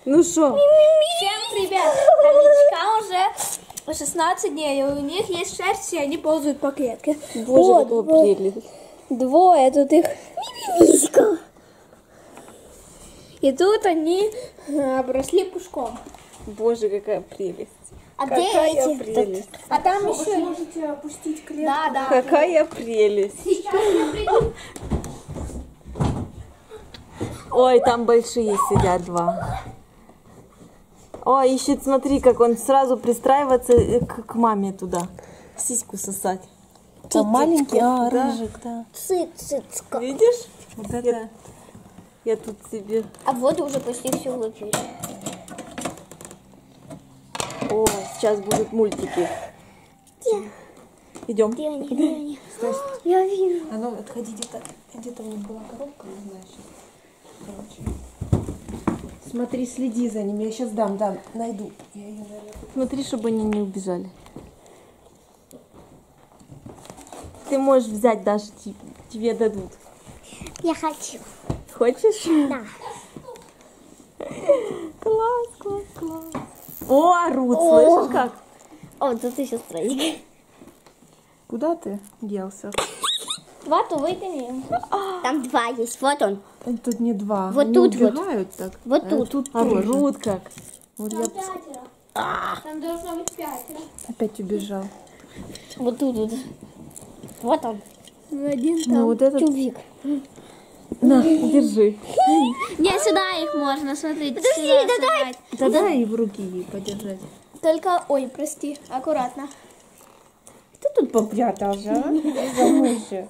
Ну что? Всем привет! Хомячка уже 16 дней, и у них есть шерсть, и они ползают по клетке. Боже, какая прелесть. Двое тут их. И тут они обросли пушком. Боже, какая прелесть. А где Какая эти? прелесть. А там еще... Можете опустить клетку. Да, да. Какая прелесть. Сейчас я приду. Ой, там большие сидят два. Ой, ищет, смотри, как он сразу пристраивается к маме туда. Сиську сосать. Там маленький, Да. рыжик, да. Цыцка. Видишь? Вот это. Я тут себе... А вот уже почти все выпили. О, сейчас будут мультики. Идем. Где они? Где они? Я вижу. А ну, отходи, где-то у них была коробка, не знаю сейчас. Короче. Смотри, следи за ними. Я сейчас дам, найду. Я ее, наверное, Смотри, чтобы они не убежали. Ты можешь взять, даже тебе дадут. Я хочу. Хочешь? Да. Класс, класс, класс. О, орут, слышишь как? О, тут еще строить. Куда ты делся? Вату вытяни. Там два есть. Вот он. Тут не два. Вот Они тут вот. убегают так. Вот А тут. Тут тоже. Орут как. Вот я Там должно быть 5. опять убежал. Вот тут вот. Вот он. Один там. Ну вот этот. Чубик. На, держи. Не, сюда их можно, смотрите. Подожди, дай. Тогда и в руки ей подержать. Только, ой, прости, аккуратно. Ты тут попрятался, а? За мыши.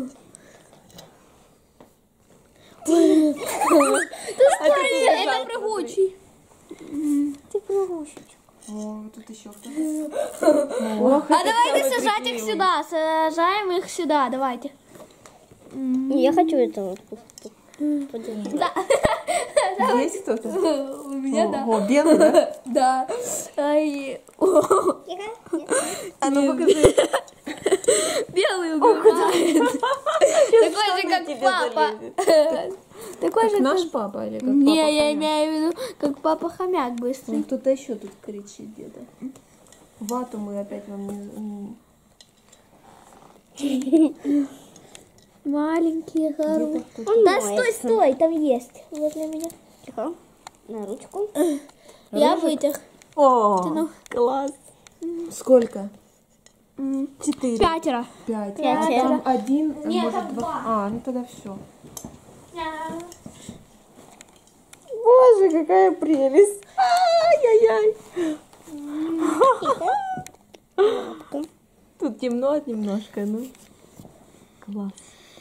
Это прыгучий. Ты прыгучий. О, тут еще кто-то. А давайте сажать их сюда. Сажаем их сюда, давайте. Я хочу это вот. Да. Есть кто-то? У меня да. О, белый, да? Да. Ай. А ну покажи. Белый убивает. Такой же, как папа. Такой же, Наш папа или как Не, папа? я имею в виду, как папа хомяк быстрый. Ну, кто-то еще тут кричит где-то. Вату мы опять вам не... Маленький хороший. Где-то кто-то. Да, стой, там есть. Возле меня. Тихо. На ручку. Я вытяг. О, ну. класс. Сколько? 4. 5. 5. Пять. А там один, Нет, может там 2. два. А, ну тогда все. Боже, какая прелесть. Ай-яй-яй. Тут темно немножко, ну. Класс.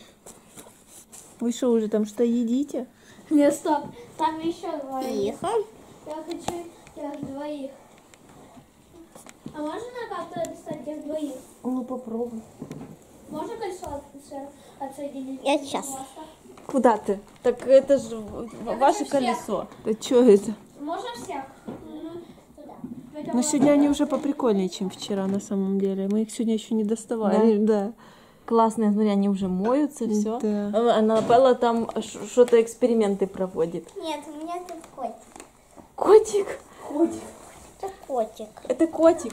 Вы что, уже там что едите? Не, стоп. Там еще двоих. Тихо. Я хочу тех двоих. А можно как-то достать тех двоих? Ну, попробуй. Можно колесо отсоединить? Я сейчас. Куда ты? Так это же ваше всех. колесо. Это что это? Можно всех? Туда. Ну, сегодня они уже поприкольнее, чем вчера, на самом деле. Мы их сегодня еще не доставали. Да. Классные, смотри, они уже моются, все. Да. Аннабелла там что-то эксперименты проводит. Нет, у меня тут котик. Котик? Это котик. Это котик.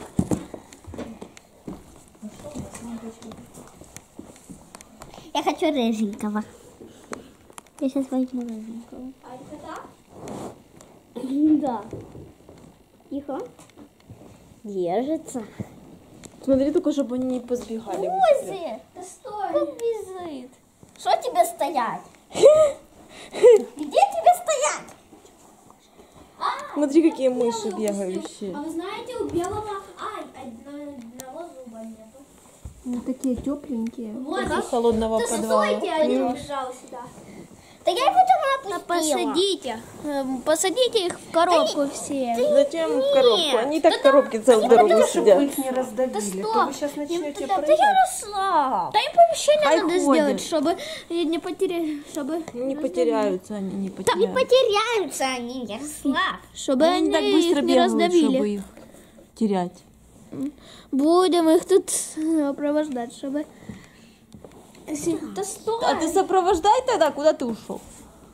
Я хочу рыженького. Я сейчас возьму рыженького. А это так? Да. Тихо. Держится. Смотри, только чтобы они не позбегали. Узи, Да стой. как бежит. Что тебе стоять? Где тебе стоять? Смотри, какие мыши бегающие. А вы знаете, у белого одного зуба нету. Ну, такие тепленькие. Вот. Из холодного Да подвала. стойте, один убежал сюда. Да я потом опустила. Посадите. Посадите их в коробку все. Зачем в коробку? Они так в коробке целую дорогу Чтобы сидят. вы их не раздавили, то вы сейчас начнете Да прыгать. Ярослав. Да им помещение Хай надо ходят. сделать, чтобы не потерять, чтобы... Не потеряются они, не Не потеряются. потеряются они, Ярослав. Чтобы Они они так быстро их не бегают, раздавили. чтобы их терять. Будем их тут сопровождать, чтобы... Да стой! А ты сопровождай тогда, куда ты ушел?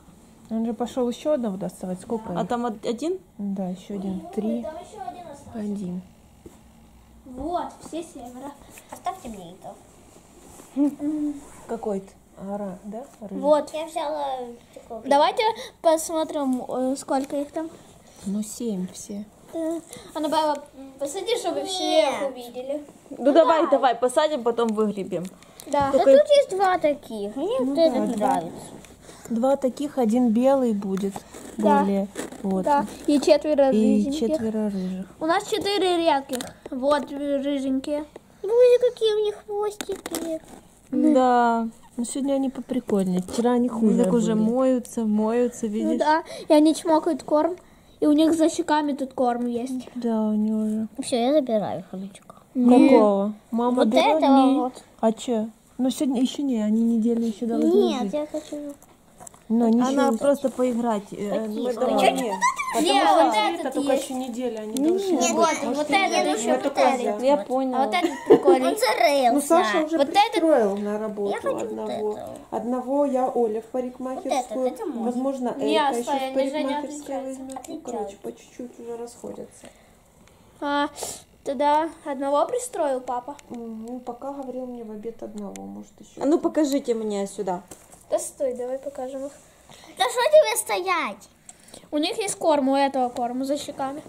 Он же пошел еще одного доставать. Сколько? А их? там один? Да, еще один. 3, Там еще один остался. 1. Вот, все 7. Оставьте мне это. Какой-то. Ара, да? Рыжий. Вот. Я взяла такого. Давайте посмотрим, сколько их там. Ну, 7 все. Аннабелла, посади, чтобы все их увидели. Ну давай, давай, посадим, потом выгребем. Да. Да тут есть 2 таких. Мне вот да, этот да. нравится. 2 таких, 1 белый будет. Да. Более. Вот. Да. И 4 И рыженьких. 4 рыжих. У нас 4 редких. Вот рыженькие. Смотри, какие у них хвостики. Да. Ну, сегодня они поприкольнее. Вчера они хуже Так уже были. моются, Ну видишь? да. И они чмокают корм. И у них за щеками тут корм есть. Да, у него же. Все, я забираю хомячка. Какого? Мама Вот берет? этого Не. вот. А че? Ну, сегодня еще не, они неделю еще должны Нет, жить. я хочу. Но ничего. Она просто поиграть. Мы дома нет. Не, вот этот только есть. еще неделя, они должны быть. Вот, вот этот еще прикольный. Я А поняла. вот этот прикольный. Он зарылся. Ну, Саша уже Вот пристроил на работу Я хочу вот одного. этого. Одного я Оля в парикмахерскую. это мой. Возможно, Не, Элька еще Соня, в они же не парикмахерскую отличаются. возьмет. Ну, короче, по чуть-чуть уже расходятся. Тогда одного пристроил папа. Ну, пока говорил мне в обед одного, может еще. А ну покажите мне сюда. Да стой, давай покажем их. Да что тебе стоять? У них есть корм, у этого корм за щеками.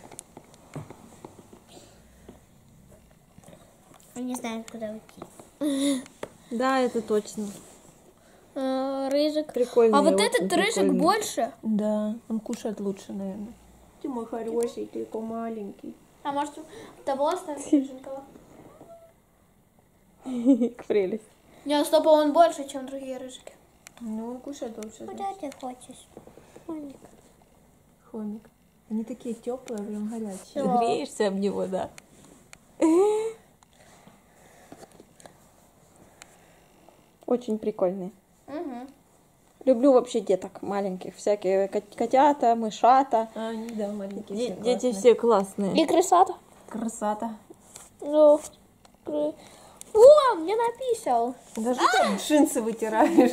Он не знает, куда уйти. Да, это точно. Рыжик. Прикольный. А вот очень этот рыжик прикольный. больше. Да, он кушает лучше, наверное. Ты мой хороший, ты такой маленький. А может того оставить рыженького? Прелесть. Не, стоп, он больше, чем другие рыжики. Ну, он кушает лучше. Куда ты хочешь? Хомик. Они такие теплые, прям горячие. Греешься об него, да. Очень прикольный. Угу. Люблю вообще деток маленьких, всякие котята, мышата. А они, да, маленькие. все Дети классные. все классные. И крысата. Красота. Ну, о, мне написал. Даже ты джинсы вытираешь.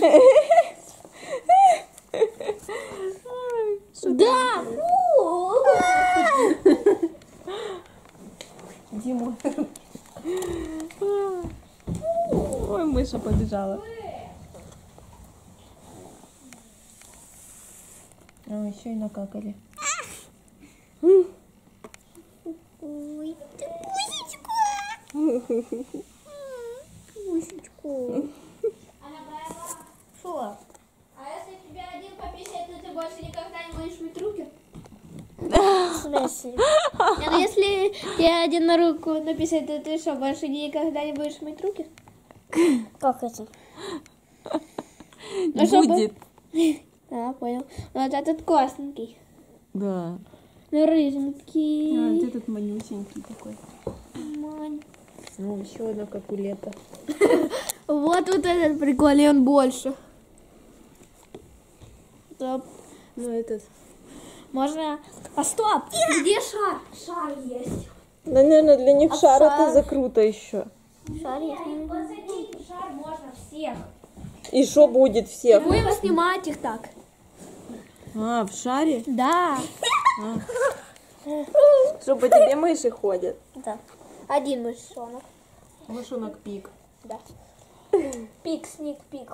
Да. Дима. Ой, мыша побежала. А, еще и накакали. Ой, ты пусечка. Пусечку. Что? А если тебе один пописает, то ты больше никогда не будешь мыть руки? В смысле? Нет, если тебе один на руку написать, то ты что, больше никогда не будешь мыть руки? Как это? Ну, чтобы- Будет. А, понял. Вот этот классненький. Да. Ну, рыженький. А, вот этот манюсенький такой. Мань. Ну, еще одна, как у лета. Вот этот прикольный, он больше. Стоп. Ну, этот. Можно... А стоп! Где шар? Шар есть. Да, наверное, для них шар это шар? закруто еще. Шар есть. Посадить шар можно всех. И что будет всех? Будем снимать их так. А, в шаре? Да. Чтобы тебе мыши ходят. Да. Один мышонок. Мышонок пик. Да. Пик, сник, пик.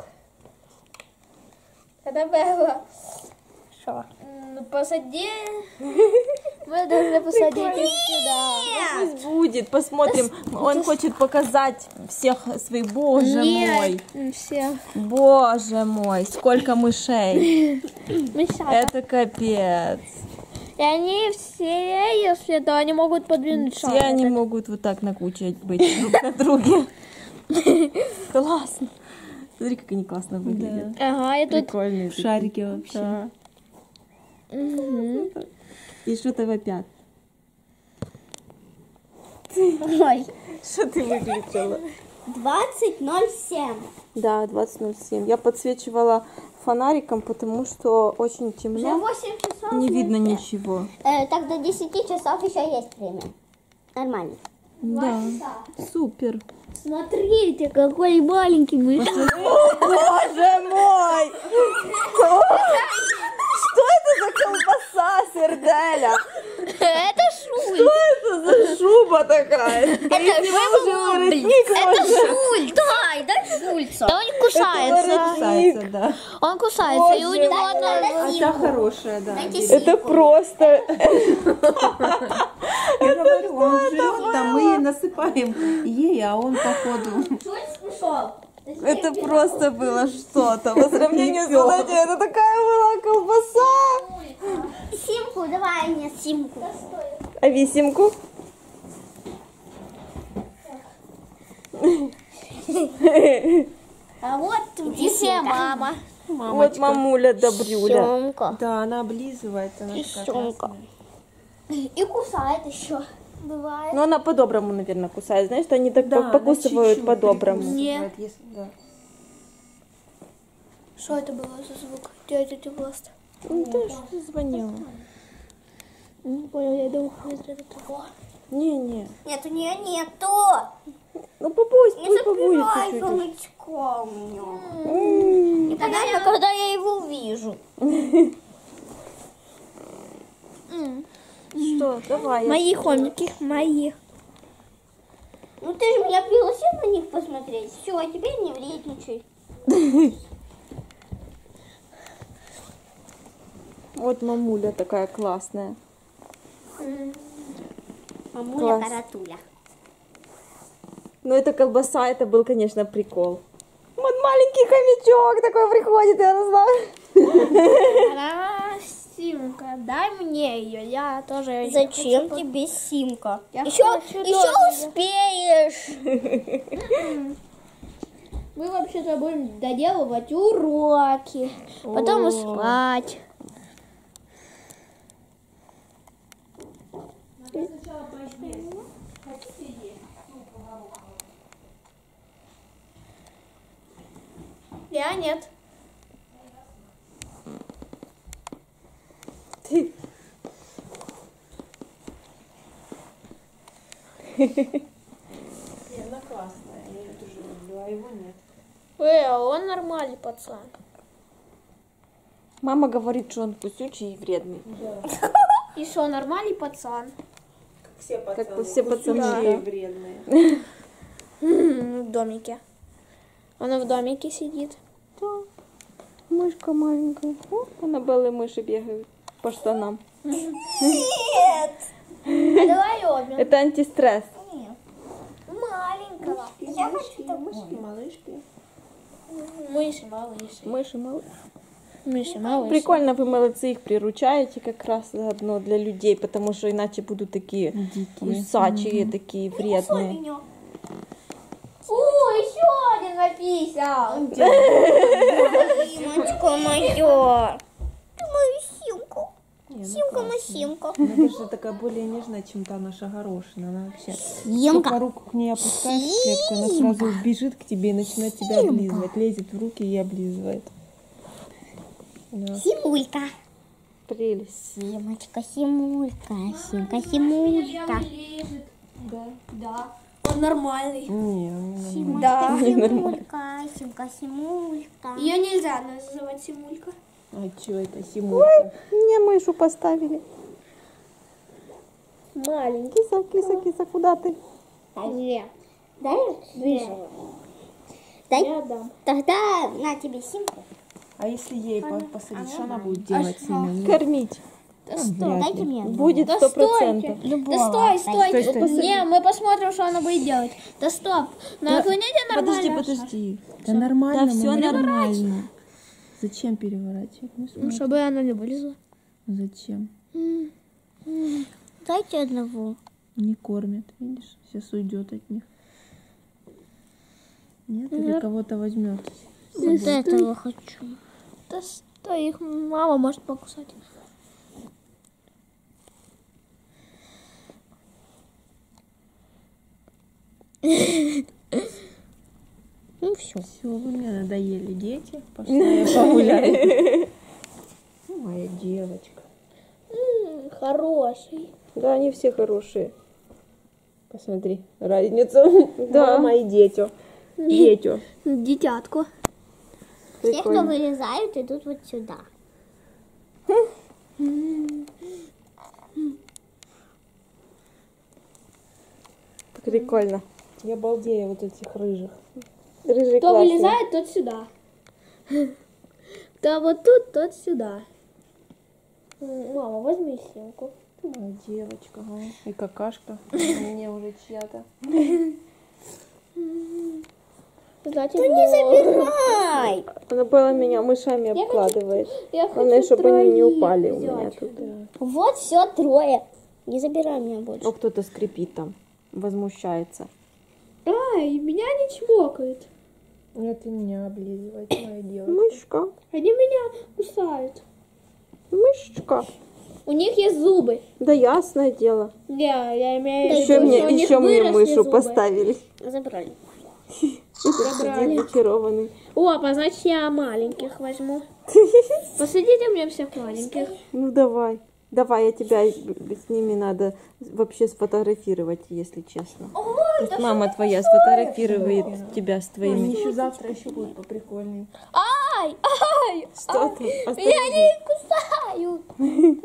Когда было... Что? Посади. Мы должны посадить их сюда. Пусть будет, посмотрим. Он хочет показать всех своих. Боже мой. Все. Боже мой, сколько мышей. Мышата. Это капец. И они все, если то, они могут подвинуть шар. Все они этот. могут вот так на куче быть друг на друге. Классно. Смотри, как они классно выглядят. Ага, и тут... Прикольные. такие. Шарики вообще. Да. Мгм. И что-то вопят. Ой. Что ты выключила? 20:07. Да, 20:07. Я подсвечивала фонариком, потому что очень Уже темно. 8 часов. Не видно ничего. Так до 10 часов еще есть время. Нормально. Да, супер. Смотрите, какой маленький мышь. Боже мой! за колбаса, Серделя? Это шуль. Что это за шуба такая? Это воротник шуль. Дай шульца. Да он кусается. Кусается, да. Он кусается, и у него... А та хорошая, да. Это просто... Я говорю, он жрет, там мы ей насыпаем ей, а он походу... Это просто было что-то. По сравнению с вот этим, это такая была колбаса. Симку, давай мне симку. А висимку? А вот И все мама. Вот мамуля добрюля. Сёмка. Да, она облизывает, она такая Сёмка. классная. и кусает еще. Бывает. Но она по-доброму, наверное, кусает. Знаешь, что они так Да, она покусывают чуть-чуть по-доброму. прикусывает, если- да. Что это было за звук? Дядя Тюбласт. Ну, ты что звонила? Не понял, я думал, это того. Не-не. Нет, у нее нету. Ну, пусть Не побудет закрывай чуть-чуть. хомячка у меня. Непонятно, когда я его увижу. Что, давай. Мои хомики, мои. Ну ты же меня пригласил на них посмотреть. Все, а теперь не вредничай. Вот мамуля такая классная. Мамуля Класс. каратуля. Но эта колбаса, это был, конечно, прикол. Вот маленький хомячок такой приходит, я не знаю. Симка, дай мне ее, я тоже её Зачем хочу. тебе симка? Я Еще хочу тоже. успеешь. Мы вообще-то будем доделывать уроки, потом спать. Я нет. Она классная, я ее тоже люблю, а его нет. А он нормальный пацан. Мама говорит, что он кусючий и вредный. И что, нормальный пацан? Все пацаны, Как все пацаны, кусючие и да. вредные. В домике. Он в домике сидит. Да. Мышка маленькая. О, Аннабеллы мыши бегают по штанам. Нет. А давай обе. Это антистресс. Маленького. Я хочу такую. Малышки. Мыши малыши. Мыши малыши. Мыши малыши. Прикольно, вы молодцы, их приручаете как раз заодно для людей, потому что иначе будут такие кусачие, такие вредные. Меня. О, еще один написал. Симочка моя. Ты мою симку. Симка на симку. Она даже такая более нежная, чем та наша горошина. Она вообще... Симка. Только руку к ней опускаешь в клетку, она сразу бежит к тебе и начинает тебя облизывать. Лезет в руки и облизывает. Да. Симулька. Прелесть. Симочка, Симулька. Симка, Симулька. Да. Он нормальный. Не, он не Симочка, Да. Симулька. Симка, Симулька. Ее нельзя называть Симулька. А что это, Симулька? Мне мышу поставили. Маленький. Киса, киса, киса, куда ты? Нет. Дай выживу. Дай. Я дам. Тогда на тебе симку. А если ей посадить, что она будет делать с ними? Кормить. Да стой. Дайте мне. Будет Да 100%. стойте. Да стой, стой. Стой, стой. Не, мы посмотрим, что она будет делать. Да стоп. На планете нормально. Подожди. Да нормально, Да всё мама, нормально. Зачем переворачивать? Ну, Ну, смотри. чтобы она не вылезла. Зачем? Дайте одного. Не кормят, видишь? Сейчас уйдет от них. Нет, или кого-то возьмет. Вот этого хочу. Да стой, их мама может покусать. Ну все. Все, вы мне надоели, дети. Пошла я погуляю. Ну, моя девочка. Хороший. Да, они все хорошие. Посмотри, разницу. Да. Мама и дети. Дети. Дитятко. Все, кто вылезают, идут вот сюда. Прикольно. Я балдею вот этих рыжих. Рыжий Кто классный. вылезает, тот сюда. Кто вот тут, тот сюда. Мама, возьми симку. Моя девочка, ага. И какашка. У меня уже чья-то. Кстати, Не забирай. Она было меня мышами обкладывает. Я хочу Главное, чтобы они не троих упали у взять. меня тут. Вот все, трое. Не забирай меня больше. О, кто-то скрипит там, возмущается. Ай, меня не чмокают. Это меня облизывает, моя девочка. Мышка, Они меня кусают. мышечка. У них есть зубы. Да ясное дело. Я имею в Еще виду, что у них мне выросли мышу зубы. поставили. Забрали. Забрали. Очарованный. О, значит, я маленьких возьму. Посадите мне всех маленьких. Ну давай. Давай, я тебя с ними надо вообще сфотографировать, если честно. Пусть мама твоя сфотографирует тебя с Они твоими. еще завтра еще будут поприкольнее. Ай, ай, Что там? меня не кусают.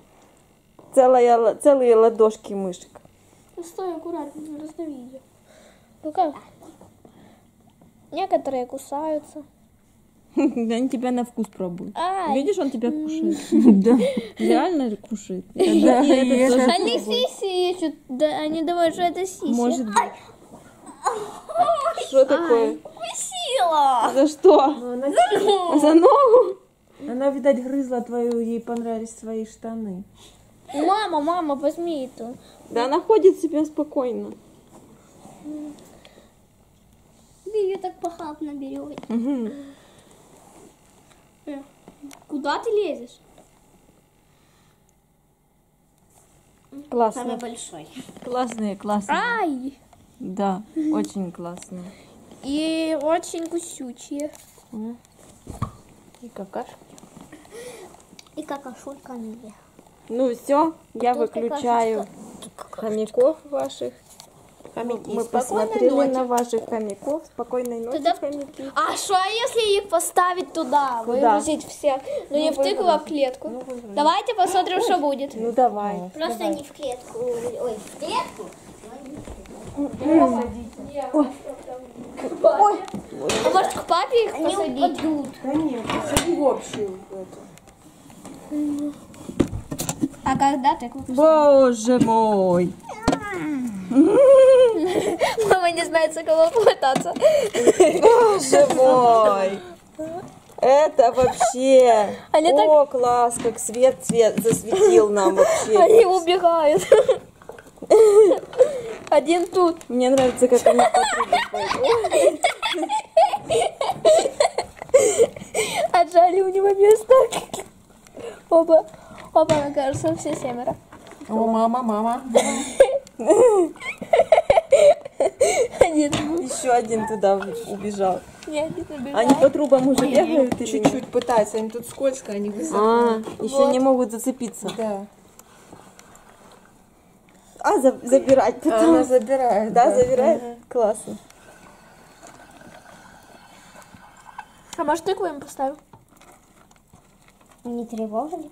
Целые ладошки мышек. Стой, аккуратно, раздавите. Ну-ка. Некоторые кусаются. Они тебя на вкус пробуют. Ай. Видишь, он тебя кушает. Да. Реально кушает. Они сиси ищут. Да, они думают, что это сиси. Может быть. Что такое? Сила. За что? За ногу? Она, видать, грызла твою, ей понравились твои штаны. Мама, возьми эту. Да она ходит себя спокойно. Ты ее так похабно берешь. Куда ты лезешь? Самый Классно. большой. Классные, классные. Ай! Да, очень классные. И очень кусючие. И какашка. И какашулька мне. Ну все, я Тут выключаю хомяков ваших. Мы посмотрели на ваших хомяков. Спокойной ночи, Туда- хомяки. А что, если их поставить туда, Куда? выгрузить всех? Ну, не в тыкву, а в клетку. Давайте посмотрим, что будет. Ну давай. Просто не в клетку. Ой, в клетку. А может, к папе их Они посадить? упадут. Да нет, посади в общую эту. А когда тыкву? Боже мой. Мама не знает, за кого пытаться. Боже мой. Это вообще... Они О, класс, как свет засветил нам вообще. Они убегают. Один тут. Мне нравится, как они по кругу ходят. Отжали у него место. Опа. Опа, мне кажется, все семеро. О, мама. Один. Еще один туда убежал. Нет, не убежал. Они по трубам уже бегают или нет? Чуть-чуть пытаются, они тут скользко, они высоко. А, еще не могут зацепиться. Да. А, забирать Она потом. забирает. Да, забирает? Классно. А может, тыкву им поставим? Не тревожили?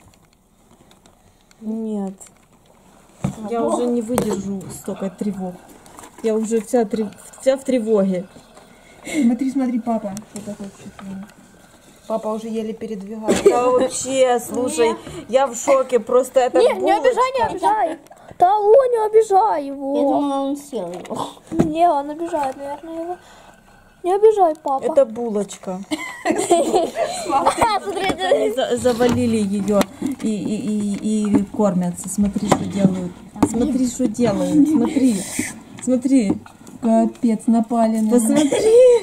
Нет. Я уже не выдержу столько тревог. Я уже вся в тревоге. Смотри, папа. Что такое впечатление? Папа уже еле передвигается. Да вообще, слушай, я в шоке. Просто это Не обижай, не обижай. Да, не обижай Я его. думала, он съел его. Не, он обижает, наверное, его. Не обижай, папа. Это булочка. Смотрите. Они завалили ее и кормятся. Смотри, что делают. Смотри, что делают. Смотри. Капец, напали на нас. Посмотри.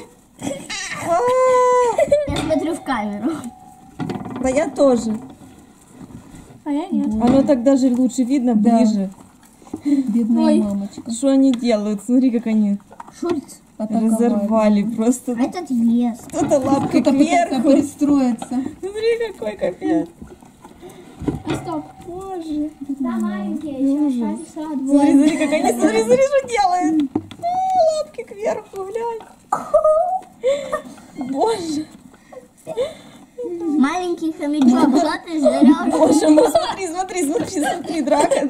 Я смотрю в камеру. Да я тоже. А я нет. Оно так даже лучше видно, ближе. Бедная мамочка. Что они делают? Смотри, как они Шульц. разорвали просто. Этот ест. Кто-то лапкой Кто-то пытается кверху. пристроиться. Смотри, какой капец. А стоп. Боже. Да, маленькие, еще остались Смотри, как они, смотри, что делают. Лапки кверху, глянь. Боже. маленький хомячок, что ты жрешь? Боже мой, смотри, драка.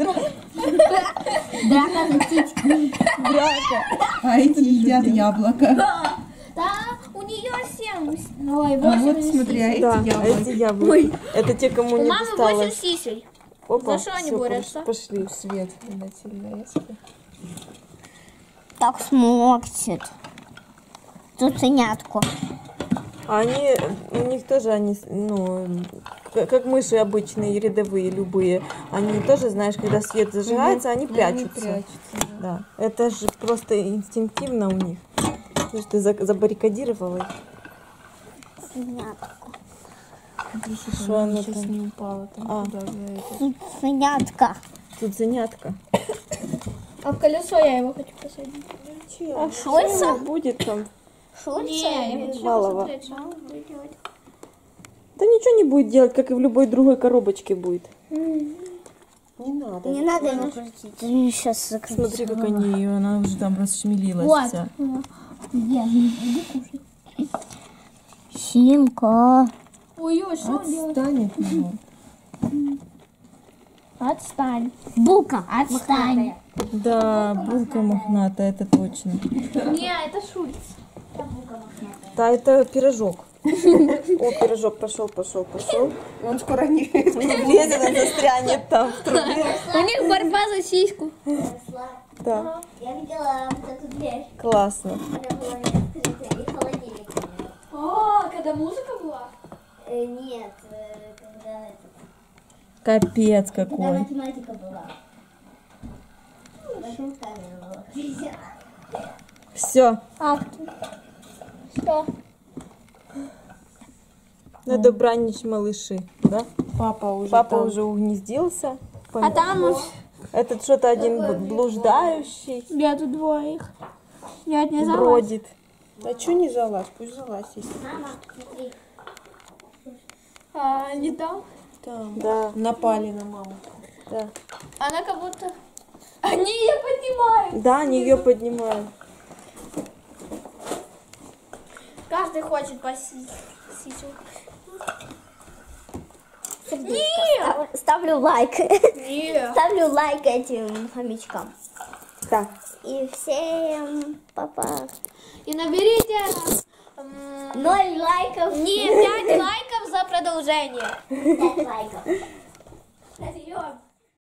Драка за птичку. А эти едят яблоко. Да, у нее 7. Ой, А 8 вот смотри, а Да, эти яблоко. эти яблоки. Это те, кому У не мамы 8 досталось. сисель. Опа, За что они всё, борются? Пошли. Свет на телевизоре. Так смотрит. Тут ценятку. А они, у них тоже они, ну, как мыши обычные, рядовые, любые. Они тоже, знаешь, когда свет зажигается, они прячутся. Да. Это же просто инстинктивно у них. Потому что ты забаррикадировала их. Ценятку. Что оно Сейчас там? не упала там А. туда, за это. Тут ценятка. Тут занятка. А в колесо я его хочу посадить. А Шульца? будет там? Не, я хочу Малого. посмотреть, что он будет делать. Да ничего не будет делать, как и в любой другой коробочке будет. Не надо. Не надо его крутить. Сейчас закрыть. Смотри, как они, она уже там расшмелилась Вот. вся. Симка. Ой-ой, что он делает? Станет его. Отстань. Булка. Отстань. Да, булка мохнатая, это точно. Не, это Шульц. Да, это пирожок. О, пирожок пошел. Он скоро не... Не влезет, он застрянет там в трубе. У них борьба за сиську. Да, Я видела вот эту дверь. классно. Она была не открытая. И холодильник. О, когда музыка была? Нет, когда Капец когда какой. математика была. Камера была. Все, Что? надо бранить малыши, да? Папа уже Папа там. уже угнездился. А там Этот что-то один блуждающий я тут двоих. Я не залазь. бродит. А что не залазь? Пусть залазит. Мама, смотри. А, не там. Там. Да, Напали на маму. да. Она как будто... Они ее поднимают. Да, они ее поднимают. Каждый хочет посисить. Ставлю лайк. Нет. Ставлю лайк этим хомячкам. Так, И всем папа. И наберите 0 лайков. не 5 лайков за продолжение. 5 лайков.